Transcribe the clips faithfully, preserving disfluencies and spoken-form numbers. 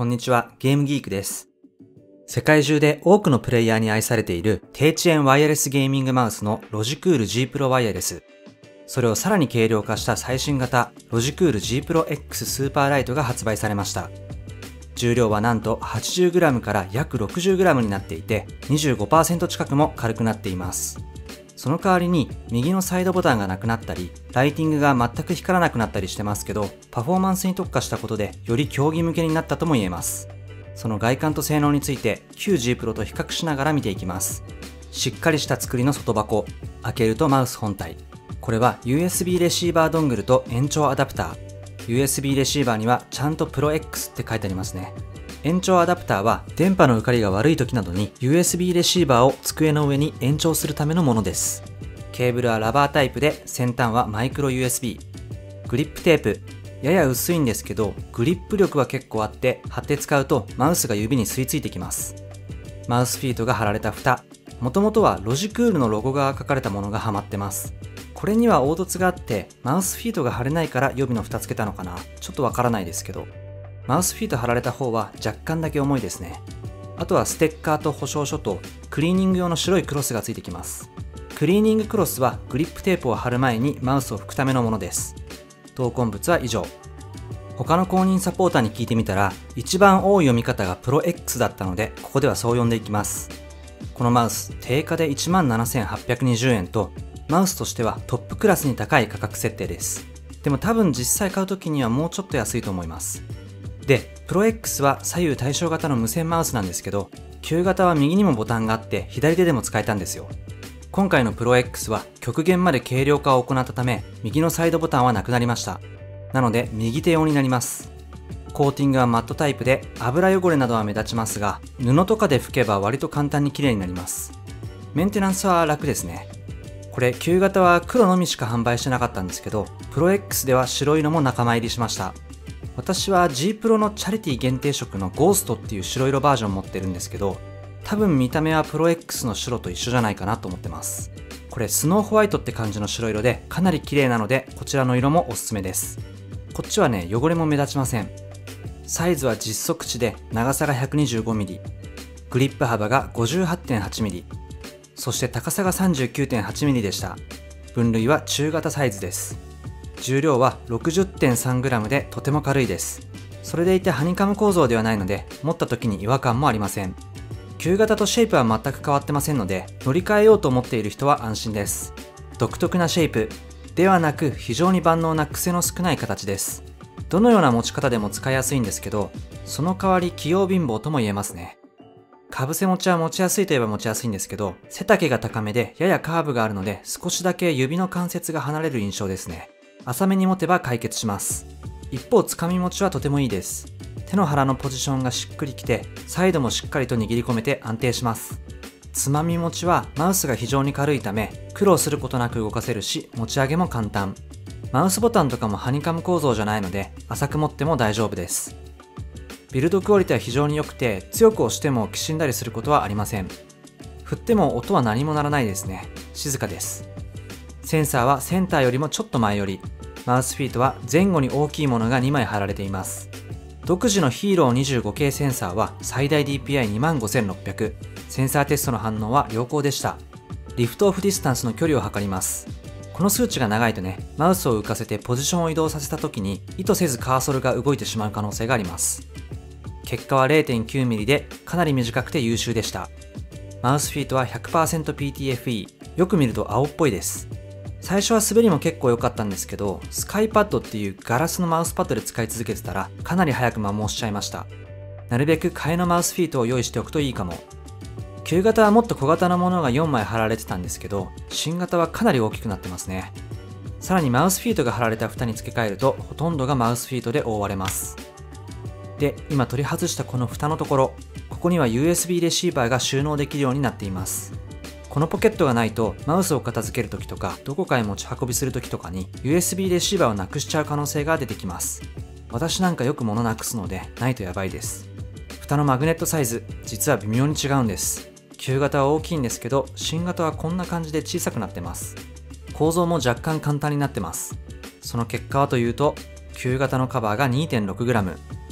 こんにちは、ゲームギークです。世界中で多くのプレイヤーに愛されている低遅延ワイヤレスゲーミングマウスのロジクール G Pro ワイヤレス。それをさらに軽量化した最新型ロジクール G Pro X スーパーライトが発売されました。重量はなんと はちじゅうグラム から約 ろくじゅうグラム になっていて にじゅうごパーセント 近くも軽くなっています。その代わりに右のサイドボタンがなくなったり、ライティングが全く光らなくなったりしてますけど、パフォーマンスに特化したことでより競技向けになったとも言えます。その外観と性能について旧 G Pro と比較しながら見ていきます。しっかりした作りの外箱、開けるとマウス本体。これは ユーエスビー レシーバードングルと延長アダプター。ユーエスビー レシーバーにはちゃんと プロエックス って書いてありますね。延長アダプターは電波の受かりが悪い時などに ユーエスビー レシーバーを机の上に延長するためのものです。ケーブルはラバータイプで先端はマイクロ ユーエスビー。グリップテープ。やや薄いんですけどグリップ力は結構あって貼って使うとマウスが指に吸い付いてきます。マウスフィートが貼られた蓋。もともとはロジクールのロゴが書かれたものがはまってます。これには凹凸があってマウスフィートが貼れないから予備の蓋つけたのかな、ちょっとわからないですけど、マウスフィート貼られた方は若干だけ重いですね。あとはステッカーと保証書とクリーニング用の白いクロスがついてきます。クリーニングクロスはグリップテープを貼る前にマウスを拭くためのものです。投稿物は以上。他の公認サポーターに聞いてみたら一番多い読み方が プロエックス だったので、ここではそう呼んでいきます。このマウス定価で いちまんななせんはっぴゃくにじゅうえんとマウスとしてはトップクラスに高い価格設定です。でも多分実際買う時にはもうちょっと安いと思います。で、プロエックス は左右対称型の無線マウスなんですけど、旧型は右にもボタンがあって左手でも使えたんですよ。今回のプロエックス は極限まで軽量化を行ったため右のサイドボタンはなくなりました。なので右手用になります。コーティングはマットタイプで油汚れなどは目立ちますが、布とかで拭けば割と簡単に綺麗になります。メンテナンスは楽ですね。これ旧型は黒のみしか販売してなかったんですけど、プロエックス では白いのも仲間入りしました。私は G Pro のチャリティー限定色のゴーストっていう白色バージョン持ってるんですけど、多分見た目はプロエックス の白と一緒じゃないかなと思ってます。これスノーホワイトって感じの白色でかなり綺麗なので、こちらの色もおすすめです。こっちはね、汚れも目立ちません。サイズは実測値で長さが ひゃくにじゅうごミリ、グリップ幅が ごじゅうはちてんはちミリ、そして高さが さんじゅうきゅうてんはちミリでした。分類は中型サイズです。重量は ろくじゅってんさんグラム でとても軽いです。それでいてハニカム構造ではないので持った時に違和感もありません。旧型とシェイプは全く変わってませんので、乗り換えようと思っている人は安心です。独特なシェイプではなく非常に万能な癖の少ない形です。どのような持ち方でも使いやすいんですけど、その代わり器用貧乏とも言えますね。かぶせ持ちは持ちやすいといえば持ちやすいんですけど、背丈が高めでややカーブがあるので少しだけ指の関節が離れる印象ですね。浅めに持てば解決します。一方つかみ持ちはとてもいいです。手の腹のポジションがしっくりきて、サイドもしっかりと握り込めて安定します。つまみ持ちはマウスが非常に軽いため苦労することなく動かせるし、持ち上げも簡単。マウスボタンとかもハニカム構造じゃないので浅く持っても大丈夫です。ビルドクオリティは非常に良くて、強く押してもきしんだりすることはありません。振っても音は何も鳴らないですね。静かです。センサーはセンターよりもちょっと前より、マウスフィートは前後に大きいものがにまい貼られています。独自のヒーロー にじゅうごケー センサーは最大 ディーピーアイにまんごせんろっぴゃく、センサーテストの反応は良好でした。リフトオフディスタンスの距離を測ります。この数値が長いとね、マウスを浮かせてポジションを移動させた時に意図せずカーソルが動いてしまう可能性があります。結果は れいてんきゅうミリ でかなり短くて優秀でした。マウスフィートは ひゃくパーセントピーティーエフイー、よく見ると青っぽいです。最初は滑りも結構良かったんですけど、スカイパッドっていうガラスのマウスパッドで使い続けてたらかなり早く摩耗しちゃいました。なるべく替えのマウスフィートを用意しておくといいかも。旧型はもっと小型のものがよんまい貼られてたんですけど、新型はかなり大きくなってますね。さらにマウスフィートが貼られた蓋に付け替えるとほとんどがマウスフィートで覆われます。で、今取り外したこの蓋のところ、ここには ユーエスビー レシーバーが収納できるようになっています。このポケットがないとマウスを片付けるときとかどこかへ持ち運びするときとかに ユーエスビー レシーバーをなくしちゃう可能性が出てきます。私なんかよく物なくすのでないとやばいです。蓋のマグネットサイズ、実は微妙に違うんです。旧型は大きいんですけど、新型はこんな感じで小さくなってます。構造も若干簡単になってます。その結果はというと、旧型のカバーが にてんろくグラム、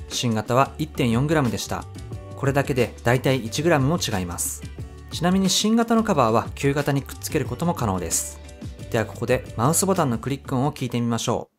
新型は いってんよんグラム でした。これだけでだいたいいちグラム も違います。ちなみに新型のカバーは旧型にくっつけることも可能です。ではここでマウスボタンのクリック音を聞いてみましょう。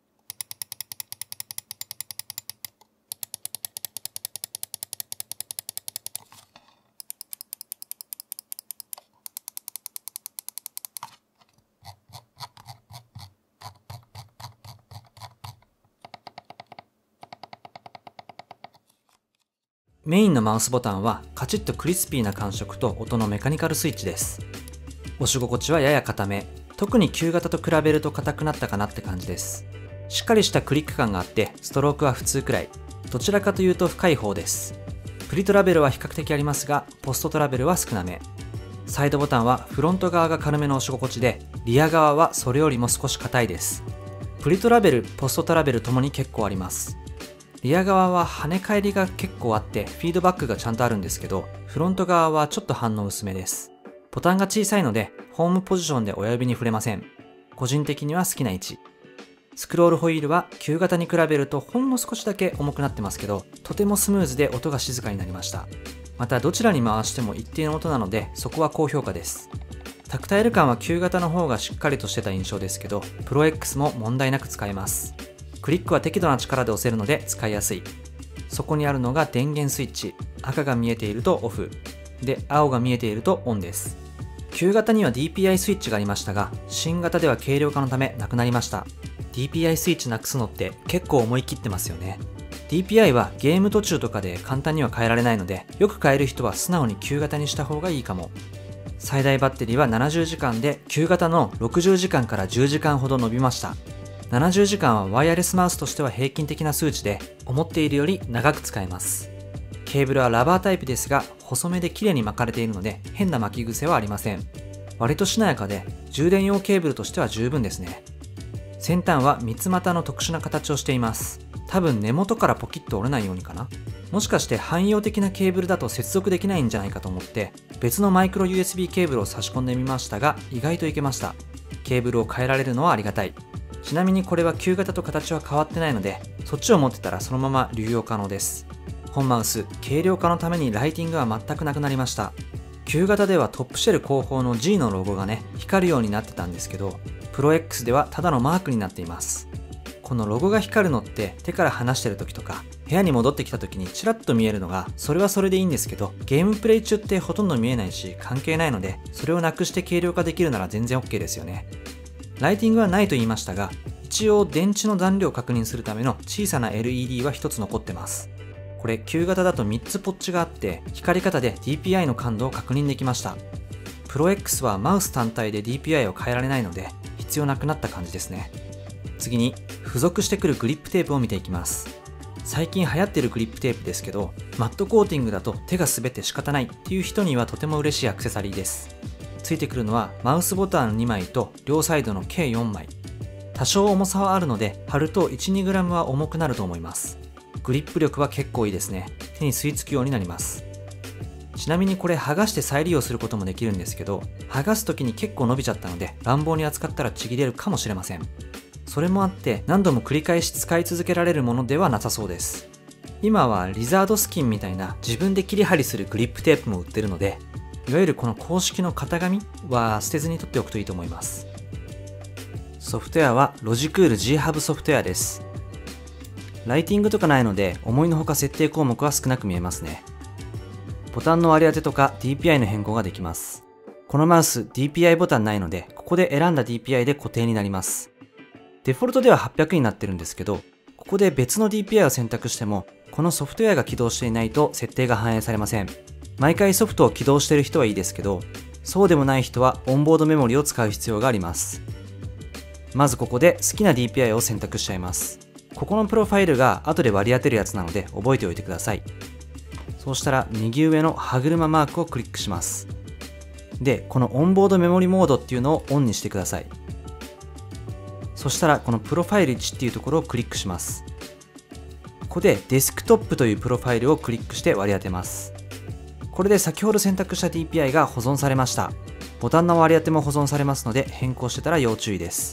メインのマウスボタンはカチッとクリスピーな感触と音のメカニカルスイッチです。押し心地はやや硬め、特に旧型と比べると硬くなったかなって感じです。しっかりしたクリック感があってストロークは普通くらい、どちらかというと深い方です。プリトラベルは比較的ありますが、ポストトラベルは少なめ。サイドボタンはフロント側が軽めの押し心地で、リア側はそれよりも少し硬いです。プリトラベル、ポストトラベルともに結構あります。リア側は跳ね返りが結構あってフィードバックがちゃんとあるんですけど、フロント側はちょっと反応薄めです。ボタンが小さいのでホームポジションで親指に触れません。個人的には好きな位置。スクロールホイールは旧型に比べるとほんの少しだけ重くなってますけど、とてもスムーズで音が静かになりました。またどちらに回しても一定の音なので、そこは高評価です。タクタイル感は旧型の方がしっかりとしてた印象ですけど、プロ X も問題なく使えます。クリックは適度な力で押せるので使いやすい。そこにあるのが電源スイッチ。赤が見えているとオフ。で、青が見えているとオンです。旧型には ディーピーアイ スイッチがありましたが、新型では軽量化のためなくなりました。ディーピーアイ スイッチなくすのって結構思い切ってますよね。ディーピーアイ はゲーム途中とかで簡単には変えられないので、よく変える人は素直に旧型にした方がいいかも。最大バッテリーはななじゅうじかんで、旧型のろくじゅうじかんからじゅうじかんほど伸びました。ななじゅうじかんはワイヤレスマウスとしては平均的な数値で、思っているより長く使えます。ケーブルはラバータイプですが、細めで綺麗に巻かれているので変な巻き癖はありません。割としなやかで充電用ケーブルとしては十分ですね。先端は三つ股の特殊な形をしています。多分根元からポキッと折れないようにかな。もしかして汎用的なケーブルだと接続できないんじゃないかと思って別のマイクロ ユーエスビー ケーブルを差し込んでみましたが、意外といけました。ケーブルを変えられるのはありがたい。ちなみにこれは旧型と形は変わってないので、そっちを持ってたらそのまま流用可能です。本マウス、軽量化のためにライティングは全くなくなりました。旧型ではトップシェル後方の G のロゴがね、光るようになってたんですけど、プロ X ではただのマークになっています。このロゴが光るのって手から離してる時とか、部屋に戻ってきた時にチラッと見えるのが、それはそれでいいんですけど、ゲームプレイ中ってほとんど見えないし関係ないので、それをなくして軽量化できるなら全然 OK ですよね。ライティングはないと言いましたが、一応電池の残量を確認するための小さな エルイーディー はひとつ残ってます。これ旧型だとみっつポッチがあって、光り方で ディーピーアイ の感度を確認できました。プロ X はマウス単体で ディーピーアイ を変えられないので必要なくなった感じですね。次に付属してくるグリップテープを見ていきます。最近流行ってるグリップテープですけど、マットコーティングだと手が滑って仕方ないっていう人にはとても嬉しいアクセサリーです。ついてくるのはマウスボタンにまいと両サイドの計よんまい。多少重さはあるので貼ると いちとにグラム は重くなると思います。グリップ力は結構いいですね。手に吸い付くようになります。ちなみにこれ剥がして再利用することもできるんですけど、剥がす時に結構伸びちゃったので乱暴に扱ったらちぎれるかもしれません。それもあって何度も繰り返し使い続けられるものではなさそうです。今はリザードスキンみたいな自分で切り張りするグリップテープも売ってるので、いわゆるこの公式の型紙は捨てずに取っておくといいと思います。ソフトウェアはロジクール G ハブソフトウェアです。ライティングとかないので思いのほか設定項目は少なく見えますね。ボタンの割り当てとか ディーピーアイ の変更ができます。このマウス ディーピーアイ ボタンないので、ここで選んだ ディーピーアイ で固定になります。デフォルトでははっぴゃくになってるんですけど、ここで別の ディーピーアイ を選択しても、このソフトウェアが起動していないと設定が反映されません。毎回ソフトを起動している人はいいですけど、そうでもない人はオンボードメモリを使う必要があります。まずここで好きな ディーピーアイ を選択しちゃいます。ここのプロファイルが後で割り当てるやつなので覚えておいてください。そうしたら右上の歯車マークをクリックします。で、このオンボードメモリモードっていうのをオンにしてください。そしたらこのプロファイルいちっていうところをクリックします。ここでデスクトップというプロファイルをクリックして割り当てます。これで先ほど選択した ディーピーアイ が保存されました。ボタンの割り当ても保存されますので変更してたら要注意です。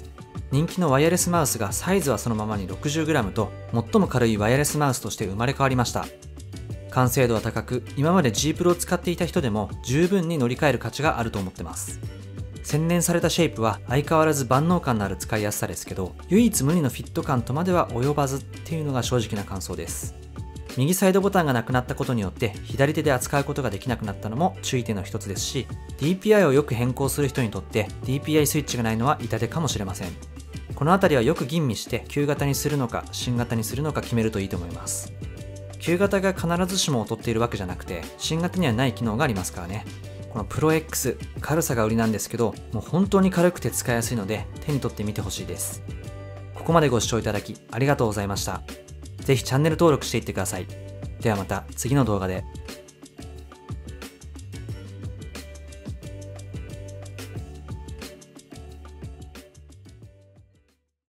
人気のワイヤレスマウスがサイズはそのままに ろくじゅうグラム と最も軽いワイヤレスマウスとして生まれ変わりました。完成度は高く、今まで G Pro を使っていた人でも十分に乗り換える価値があると思ってます。洗練されたシェイプは相変わらず万能感のある使いやすさですけど、唯一無二のフィット感とまでは及ばずっていうのが正直な感想です。右サイドボタンがなくなったことによって左手で扱うことができなくなったのも注意点の一つですし、 ディーピーアイ をよく変更する人にとって ディーピーアイ スイッチがないのは痛手かもしれません。このあたりはよく吟味して旧型にするのか新型にするのか決めるといいと思います。旧型が必ずしも劣っているわけじゃなくて、新型にはない機能がありますからね。この プロエックス、軽さが売りなんですけど、もう本当に軽くて使いやすいので手に取ってみてほしいです。ここまでご視聴いただきありがとうございました。ぜひチャンネル登録していってください。ではまた次の動画で。